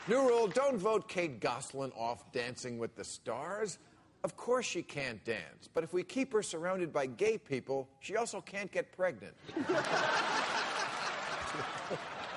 New rule, don't vote Kate Gosselin off Dancing with the Stars. Of course she can't dance, but if we keep her surrounded by gay people, she also can't get pregnant.